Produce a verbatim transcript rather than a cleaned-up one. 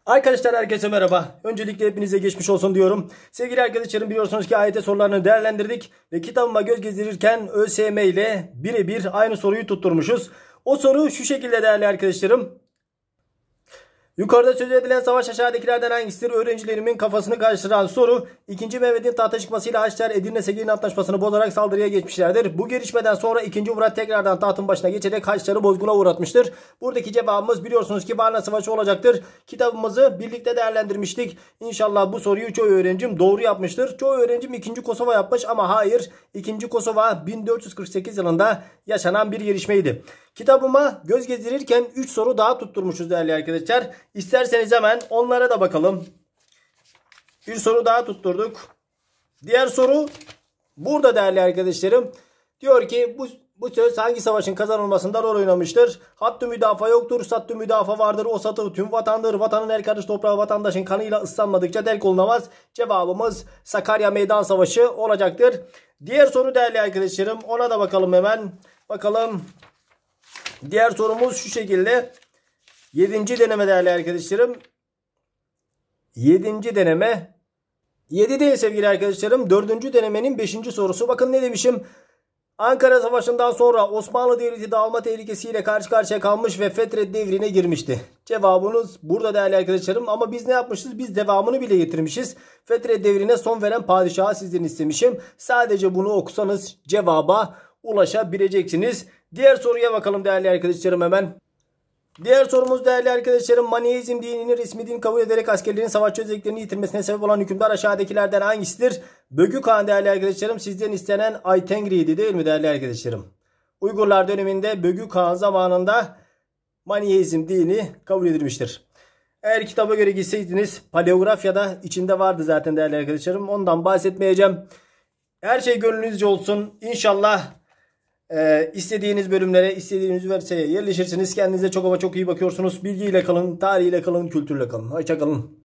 Arkadaşlar herkese merhaba. Öncelikle hepinize geçmiş olsun diyorum. Sevgili arkadaşlarım, biliyorsunuz ki A Y T sorularını değerlendirdik. Ve kitabıma göz gezdirirken ÖSYM ile birebir aynı soruyu tutturmuşuz. O soru şu şekilde değerli arkadaşlarım. Yukarıda söz edilen savaş aşağıdakilerden hangisidir? Öğrencilerimin kafasını karıştıran soru. ikinci. Mehmet'in tahta çıkmasıyla Haçlılar Edirne Segerin Antlaşması'nı bozarak saldırıya geçmişlerdir. Bu gelişmeden sonra ikinci. Murat tekrardan tahtın başına geçerek Haçlıları bozguna uğratmıştır. Buradaki cevabımız biliyorsunuz ki Varna Savaşı olacaktır. Kitabımızı birlikte değerlendirmiştik. İnşallah bu soruyu çoğu öğrencim doğru yapmıştır. Çoğu öğrencim ikinci. Kosova yapmış ama hayır. ikinci. Kosova bin dört yüz kırk sekiz yılında yaşanan bir gelişmeydi. Kitabıma göz gezdirirken üç soru daha tutturmuşuz değerli arkadaşlar. İsterseniz hemen onlara da bakalım. Bir soru daha tutturduk. Diğer soru burada değerli arkadaşlarım. Diyor ki bu, bu söz hangi savaşın kazanılmasında rol oynamıştır? Hattı müdafaa yoktur. Sattı müdafaa vardır. O satı tüm vatandır. Vatanın her karış toprağı vatandaşın kanıyla ıslanmadıkça terk olunamaz. Cevabımız Sakarya Meydan Savaşı olacaktır. Diğer soru değerli arkadaşlarım. Ona da bakalım hemen. Bakalım. Diğer sorumuz şu şekilde. Yedinci deneme değerli arkadaşlarım. Yedinci deneme. Yedi değil sevgili arkadaşlarım. Dördüncü denemenin beşinci sorusu. Bakın ne demişim. Ankara Savaşı'ndan sonra Osmanlı Devleti dağılma tehlikesiyle karşı karşıya kalmış ve Fetret devrine girmişti. Cevabınız burada değerli arkadaşlarım. Ama biz ne yapmışız? Biz devamını bile getirmişiz. Fetret devrine son veren padişahı sizden istemişim. Sadece bunu okusanız cevaba ulaşabileceksiniz. Diğer soruya bakalım değerli arkadaşlarım hemen. Diğer sorumuz değerli arkadaşlarım, Maniheizm dinini resmi din kabul ederek askerlerin savaşçı özelliklerini yitirmesine sebep olan hükümdar aşağıdakilerden hangisidir? Bögü Kağan değerli arkadaşlarım, sizden istenen Aytengri'ydi değil mi değerli arkadaşlarım? Uygurlar döneminde Bögü Kağan zamanında Maniheizm dini kabul edilmiştir. Eğer kitaba göre gitseydiniz paleografyada içinde vardı zaten değerli arkadaşlarım. Ondan bahsetmeyeceğim. Her şey gönlünüzce olsun. İnşallah Ee, istediğiniz bölümlere, istediğiniz üniversiteye yerleşirsiniz. Kendinize çok ama çok iyi bakıyorsunuz. Bilgiyle kalın, tarihiyle kalın, kültürle kalın. Hoşça kalın.